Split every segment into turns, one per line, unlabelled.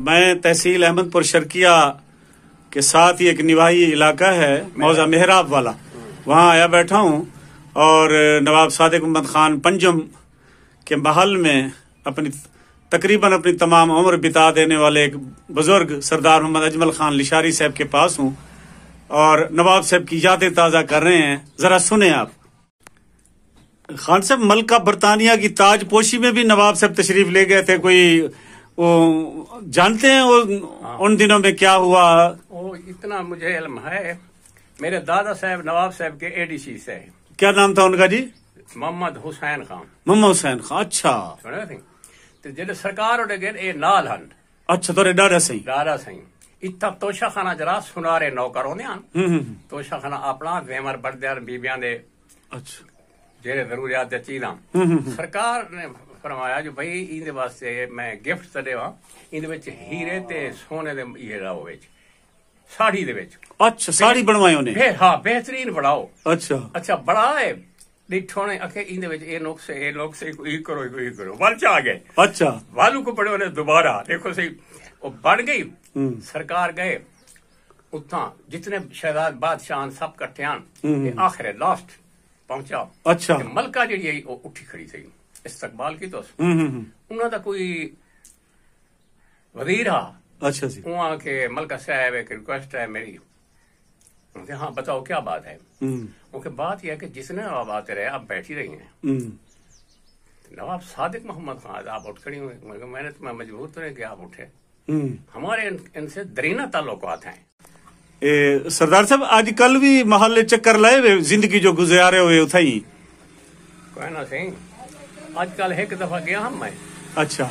मैं तहसील अहमदपुर शर्किया के साथ ही एक निवाही इलाका है मौजा मेहराब वाला, वहाँ आया बैठा हूँ और नवाब सादिक मोहम्मद खान पंजम के महल में तकरीबन अपनी तमाम उम्र बिता देने वाले एक बुजुर्ग सरदार मोहम्मद अजमल खान लिशारी साहब के पास हूँ और नवाब साहब की यादें ताज़ा कर रहे हैं। जरा सुने आप। खान साहब, मलका बरतानिया की ताजपोशी में भी नवाब साहब तशरीफ ले गए थे, कोई वो जानते हैं वो उन दिनों में क्या हुआ?
वो इतना मुझे इल्म है, मेरे दादा साहब नवाब साहब के एडीसी से।
क्या नाम था उनका जी?
मोहम्मद हुसैन खान।
मोहम्मद हुसैन खान। अच्छा,
तो जेडे सरकार उड़े गए ए नाल हन।
अच्छा, तो डारा सही इतना तोशा खाना जरा सुनारे नौकर होने तोशा खाना अपना वेमर बढ़दे बीबियां दे। अच्छा, जेरे जरूरियात दे चीज़ां सरकार ने फरमाया जो भाई इंदे वास्ते मैं गिफ्ट ते देवा, इंदे विच हीरे ते सोने दे ये लाओ विच साड़ी दे विच। अच्छा, साड़ी बनवाई उन्हें? हाँ, बेहतरीन बनाओ। अच्छा बड़ा है डिठो ने आखे इंदे विच ए नुक्से ई करो वल च आ गए। अच्छा, वालू को पड़े उन्हें दोबारा देखो सही वो बन गई। सरकार गए उतना जितने शहजाद बादशाह सब कट्ठे आखिर लास्ट पहुंचा। अच्छा, मलका जी उठी खड़ी थी इस्तकबाल की तो उन्होंने कोई वजीर हा। अच्छा जी, वहां के मलका साहब एक रिक्वेस्ट है मेरी। हाँ बताओ क्या बात है? उनके बात यह है कि जिसने नवाब आते रहे आप बैठी रही हैं। नवाब सादिक मोहम्मद खान आप उठ खड़ी हुई, मैंने तुम्हें मजबूर तो नहीं कि आप उठे, हमारे इनसे दरीना ताल्लुकात हैं। सरदार साहब, आजकल भी महल चक्कर लाए हुए जिंदगी जो गुजारे हुए उठाई
कहना सही। आजकल एक दफा गया हम मैं। अच्छा,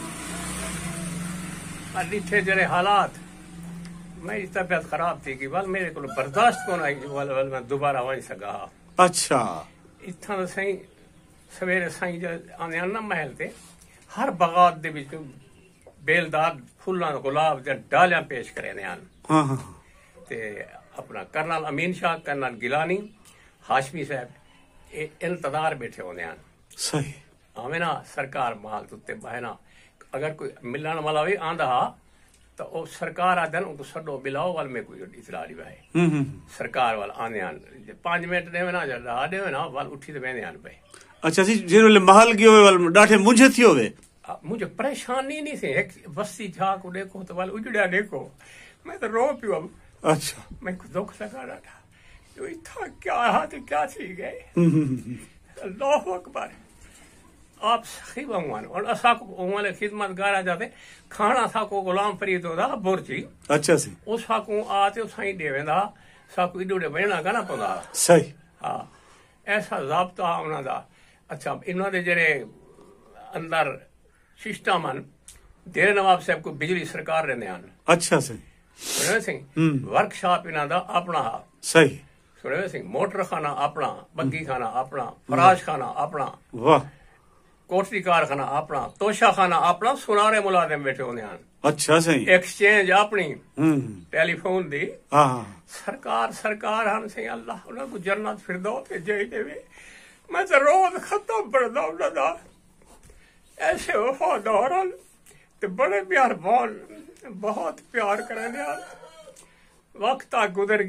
इतने जरे हालात मेरी तबीयत खराब थी कि वाल मेरे को बर्दाश्त को आई वाल मैं दोबारा वही सका। अच्छा, इतना सही सवेरे साई जो आने ना महल ते हर बगात दे विच बेलदार फुल्लां गुलाब दे डालियां पेश करे ने आन। ते अपना कर्नल अमीन शाह, कर्नल गिलानी, हाशमी साहब इंतजार बैठे होने आन। सही हमें ना सरकार माल तुते बहना अगर कोई मिलन वाला भी आंदा तो वो सरकार आदन उनको सडो बिलाओ वाल में कोई इतला नहीं भाई सरकार वाल आने आन 5 मिनट देवे ना जरा देवे ना वाल उठी तो बहने आन भाई। अच्छा जी, जेरो महल गयो वाल डाठे मुझे थियो वे मुझे परेशानी नहीं थी। एक बस्ती झाक देखो तो वाल उजड़ा देखो मैं तो रो पियो अब। अच्छा, मैं को दुख लगा रहा था जो इतना क्या हाथ क्या थी गए। अल्लाह अकबर, आप सही भगवान और असा को उमले खिदमत गारा जाते खाना सा को गुलाम फरीद होदा बुरजी। अच्छा सी उस को आते साईं देवेंदा सा को इडोडे बहना गाना पौदा। सही हाँ, ऐसा ज़ाब्ता उना दा। अच्छा, इन्हों दे जरे अंदर सिस्टम अन देर नवाब साहब को बिजली सरकार रहने आन। अच्छा सही सिंह वर्कशॉप इन्हों दा अपना। सही सुने सिंह मोटर खाना अपना, बग्गी खाना अपना, फराश खाना अपना, वाह कोठरी कारखाना अपना, तोशा खाना अपना, सुनारे मुलाजिम बैठे होने आन। अच्छा सही एक्सचेंज अपनी टेलीफोन दी। सरकार हम सही अल्लाह उन्हें को जन्नत फिरदौस के जय देवे। मैं तो रोज खत्म पढ़दा उड़ा ऐसे वफादार ते बड़े प्यार बहुत प्यार करने यार। वक्त आ गुजर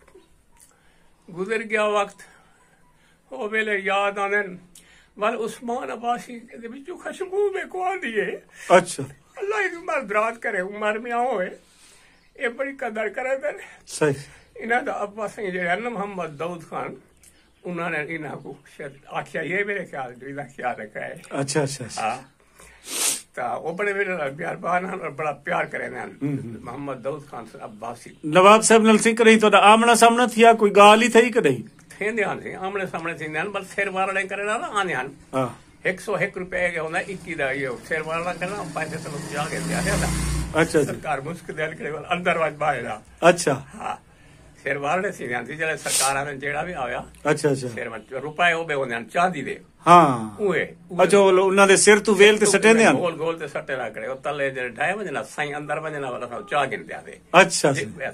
गया वक्त वो वेले याद आने वाल उस्मान अब्बासी के बिचू खुशबू में को आंदी है। अच्छा, अल्लाह की उम्र दराज करे, उम्र में आओ है ये बड़ी कदर करे थे। सही इन्हां दा अब्बा सिंह जे है मोहम्मद दाऊद खान उन्होंने इन्हां को शायद आखिया ये मेरे ख्याल इदा ख्याल रखा है। अच्छा हाँ, तो वो बड़े मेरे प्यार बाना और बड़ा प्यार करे ने मोहम्मद दाऊद खान अब्बासी। नवाब साहब नल सिंह रही तो आमना सामना थिया कोई गाल ही थई कि नहीं थे ध्यान से आमने सामने थींदे आहिनि, बस सिर वारणे करे ना आने आहिनि। 101 रुपए के होंदा 21 दा ये सिर वारणा करना पैसे तो जाके दिया था। अच्छा, सरकार मुस्क दे करे अंदर वाज बाहर। अच्छा हाँ, सिर वारणे थी ध्यान थी जले सरकार ने जेड़ा भी आया। अच्छा सिर में रुपए ओबे होंदे आहिनि चांदी दे। हाँ उहे अच्छा उन्हां दे सिर तू वेल ते सटे ने गोल ते सटे ना करे ओ तले जे ढाए वजना साईं अंदर वजना वाला चा गिन दिया दे। अच्छा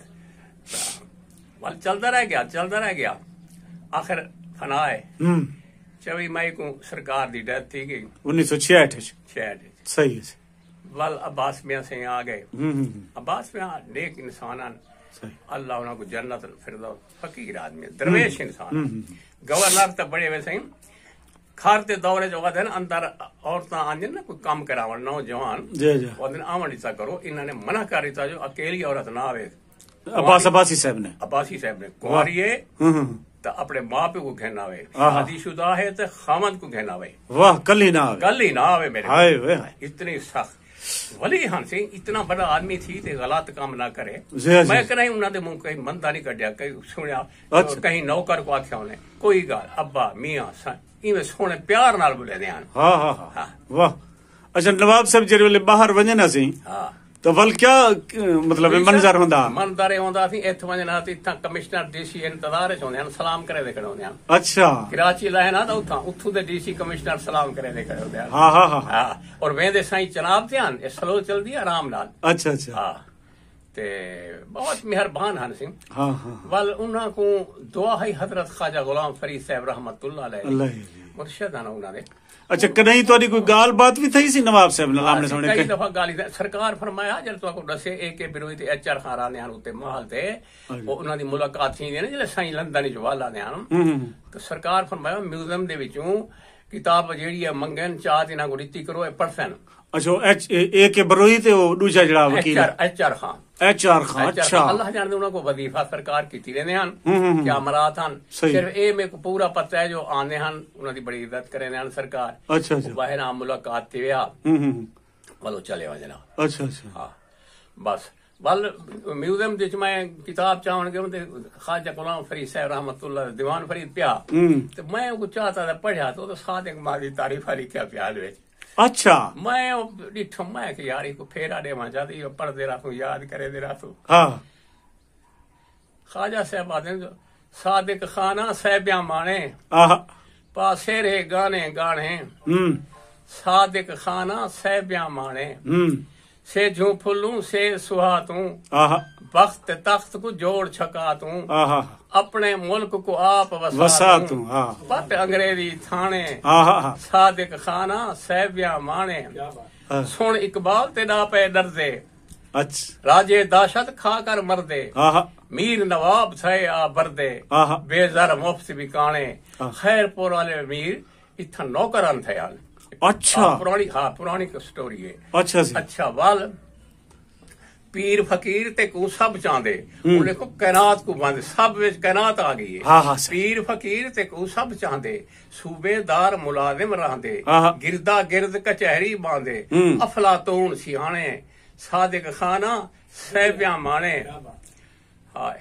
वाल चलदा रह गया आखिर फनाए 24 मई को सरकार दी डेथ थी गई 1966। सही है
वल अब्बास मियां से आ गए। अब्बास मियां नेक इंसान, अल्लाह उन्होंने को जन्नत फिरदौस, फकीर आदमी, दरवेश इंसान। गवर्नर तो बड़े वैसे खारते दौरे जो आदे अंदर औरतां आंदी ना कोई काम करावण, नौजवान ओदन आवन ईसा करो, इन्होंने मना कर दिता जो अकेली औरत ना आवे।
अब्बासी साहब ने
कुंवारी है तो अपने माँ पे को कहना आवे, शादीशुदा है तो खामद को कहना आवे।
वाह, कल ही ना आवे
मेरे। इतनी सख्त वली हन सिंह, इतना बड़ा आदमी थी ते गलत काम ना करे। मैं कहीं उन्होंने मुंह कहीं मंदा नहीं कटिया, कहीं सुनिया कहीं नौकर को आख्या उन्हें कोई गाल अब्बा मियां इवें सोने प्यार नाल बोले ध्यान।
वाह। अच्छा, नवाब साहब जेरे वेले बाहर वजना सी तो वल क्या मतलब मंजर होंदा?
मंजर होंदा सी इथ वजना सी इथा कमिश्नर डीसी इंतजार च होंदे सलाम करे दे खड़े होंदे।
अच्छा,
कराची लाए ना तो उथू दे डीसी कमिश्नर सलाम करे दे खड़े होंदे।
हां
और वेंदे साईं जनाब ध्यान ए स्लो चलदी आराम नाल।
अच्छा
हां, ते बहुत मेहरबान हन सिंह।
हां
वल उन्हां को दुआ है हजरत ख्वाजा गुलाम फरीद साहब रहमतुल्लाह अलैहि मुर्शिद आना उन्हां दे। अच्छा,
कहीं थोड़ी कोई गाल बात भी थी सी नवाब साहब नाल आमने सामने?
कई दफा गाली सरकार फरमाया जब तो को दसे एक के बिरोई ते एचआर खारा ने उते महल ते उन्हां दी मुलाकात थी ने जे साईं लंदन जो वाला ने तो सरकार फरमाया म्यूजियम दे विचों किताब जेड़ी है मंगन चाह इन्हां को रीति करो 1%।
अच्छा, ए के बरोई ते ओ दूसरा जड़ा वकील
एचआर खान।
अच्छा,
अल्लाह जाने उन्हां को वजीफा सरकार की रहने हन, क्या मरात हन। सिर्फ ए मेरे को पूरा पता है जो आने हन उन्हां दी बड़ी इज्जत करे ने सरकार। अच्छा, बाहर मुलाकात थी वे वालो चले वजना।
अच्छा,
हां बस वल म्यूजियम जिस मैं किताब चाहण गयो ते ख्वाजा गुलाम फरीद साहब रहमतुल्लाह दीवान फरीद पिया तो मैं को चाहता था पढ़ा तो सादिक मादी तारीफ लिखा पिया विच। अच्छा, मैं डिठो मैं कि यार को फेरा दे मा जाती पढ़दे रहूं याद करे दे रहूं। हां, ख्वाजा साहब आदे सादिक खाना साहबिया माने पासे रे गाने गाने सादिक खाना साहबिया माने से जू फुलू से सुहा तू वक्त तख्त को जोड़ छका तू अपने मुल्क को आप वसा तू पट अंग्रेजी थाने सादिक खाना साहबिया माने सुन इकबाल तेरा पे दर्जे राजे दाशत खा कर मरदे मीर नवाब थे आ बरदे बेजर मुफ्त बिकाने खैरपुर वाले मीर इतना नौकरन थे। अच्छा, पुरानी स्टोरी है। अच्छा वाल पीर फकीर ते को सब चाहते उन्हें को कैनात को बंद सब विच कैनात आ गई है। पीर फकीर ते को सब चाहते सूबेदार मुलाजिम रहंदे गिरदा गिरद कचहरी बांधे अफलातून सियाने सादिक खाना सहबिया माने हाय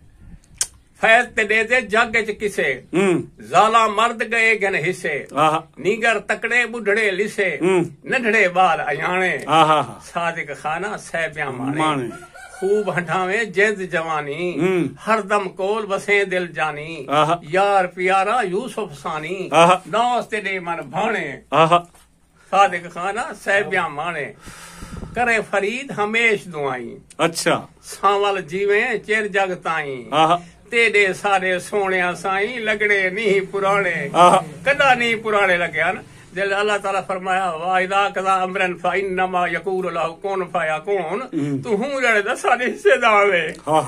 फैज ते दे दे जग च किसे जाला मर्द गए गन हिस्से नीगर तकड़े बुढ़ड़े लिसे नढ़ड़े बाल अयाने सादिक खाना सहबिया माने खूब हटावे जिद जवानी हरदम कोल बसे दिल जानी यार प्यारा यूसुफ सानी नौस तेरे मन भाने सादिक खाना सहबिया माने करे फरीद हमेश दुआई। अच्छा, सांवल जीवे चिर जग ताई तेरे सारे सोने साईं लगड़े नहीं पुराने कदा नहीं पुराने लगे न। जल अल्लाह ताला फरमाया वाइदा कदा अमरन फइन्नमा यकूल लहु कुन फयकून तू हूं जड़े दा सारे हिस्से दावे।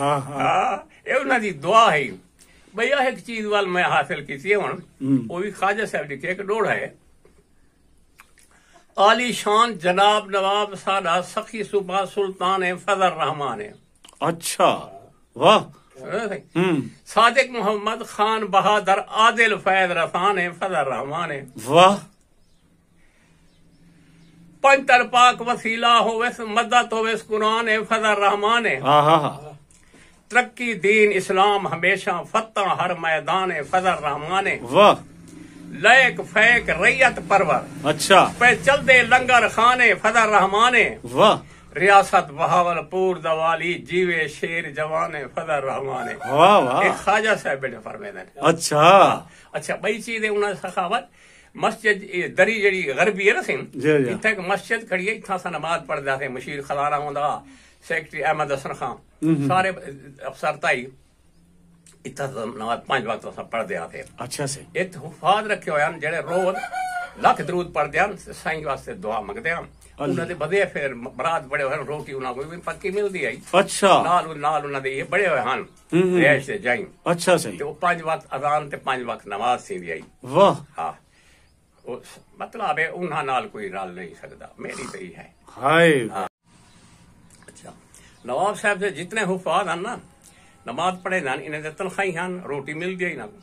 ए उन्हां दी दुआ है भैया। एक चीज वाल मैं हासिल की थी हुन वो भी ख्वाजा साहब दी एक डोड़ है आली शान जनाब नवाब सादा सखी सुबह सुल्तान फजल रहमान है। अच्छा, वाह। सादिक मोहम्मद खान बहादुर आदिल फैज रफान है फजल रहमान है। वाह। पंतर पाक वसीला होवे मदद होवे कुरान है फजल रहमान है। तरक्की दीन इस्लाम हमेशा फतह हर मैदान है फजल रहमान है। वाह। लैक फैक रैयत परवर। अच्छा, पे चल दे लंगर खाने फजल रहमान है। वाह। रियासत बहावलपुर दवाली जीवे शेर जवाने फजल रहमान है। वाह वाह। ख्वाजा साहब बेटे फरमाते हैं। अच्छा बई चीज है उन्हें सखावत मस्जिद दरी जड़ी गरबी है ना सिंह इतना एक मस्जिद खड़ी है इतना सा नमाज पढ़दा थे मशीर खलारा होंदा सेक्रेटरी अहमद हसन खान सारे अफसर ताई इतना नमाज 5 वक्त सब पढ़दे आते। अच्छा से एक हुफाज रखे हुए जेड़े रोज लख दरूद पढ़दे हैं साईं वास्ते दुआ मंगदे हैं ਉਹਨਾਂ ਦੇ ਵਧੇ ਫਿਰ ਬਰਾਤ ਬੜੇ ਹੋਏ ਰੋਟੀ ਉਹਨਾਂ ਕੋਲ ਵੀ ਪੱਕੀ ਮਿਲਦੀ ਆਈ
ਅੱਛਾ
ਨਾਲ ਉਹਨਾਂ ਦੇ ਇਹ ਬੜੇ ਹੋਏ ਹਨ ਰੈਸ਼ ਤੇ ਜਾਈ
ਅੱਛਾ ਸਹੀ
ਤੇ ਉਹ 5 ਵਕਤ ਅਜ਼ਾਨ ਤੇ 5 ਵਕਤ ਨਮਾਜ਼ ਸੀ ਦੀ ਆਈ
ਵਾਹ
ਹਾਂ ਉਹ ਮਤਲਬ ਹੈ ਉਹਨਾਂ ਨਾਲ ਕੋਈ ਰਲ ਨਹੀਂ ਸਕਦਾ ਮੇਰੀ ਤੇ ਇਹ ਹੈ
ਹਾਏ
ਅੱਛਾ ਨਵਾਬ ਸਾਹਿਬ ਦੇ ਜਿਤਨੇ ਹੁਫਾਜ਼ ਹਨ ਨਾ ਨਮਾਜ਼ ਪੜ੍ਹੇ ਹਨ ਇਹਨਾਂ ਦੇ ਤਨਖਾਹੀ ਹਨ ਰੋਟੀ ਮਿਲਦੀ ਹੀ ਨਾ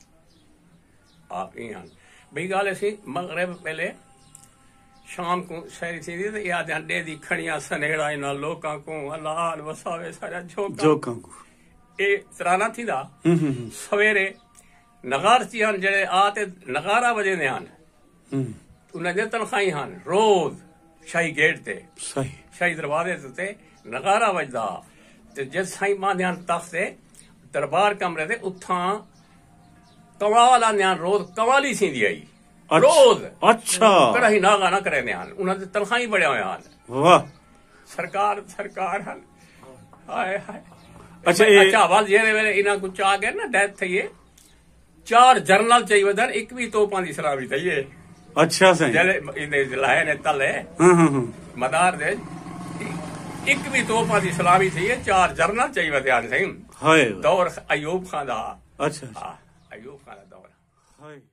आप ही हैं बई गाल ऐसी मगरब पहले शाम को शहरी थी याद अंडे दी खड़ियां सनेड़ा इना लोकां को अल्लाह वसावे सारा जोकां को ए तराना थी दा सवेरे नगार चियान जेड़े आते नगारा बजे ने हन उन्हें दे तनखाही हन रोज शाही गेट ते
सही
शाही दरवाजे ते नगारा बजदा ते जिस साईं मां तख्त दरबार कमरे ते उठां कवाल आने रोज कवाली सी आई रोज
अच्छा
कर ही नागा ना करे ने उन्होंने तनखाही बड़े हुए हाल
वाह
सरकार हाल हाय हाय
अच्छा
अच्छा वाल जे वेले इना कुछ आ गए ना डेथ थई 4 जर्नल चाहिए वदन एक भी तोपां दी सलामी थई
अच्छा सही
जले इने लाए ने तले मदार दे एक भी तोपां दी सलामी थई 4 जर्नल चाहिए वदन सही
हाय
दौर अयूब खान दा
अच्छा
अयूब खान का दौर
हाय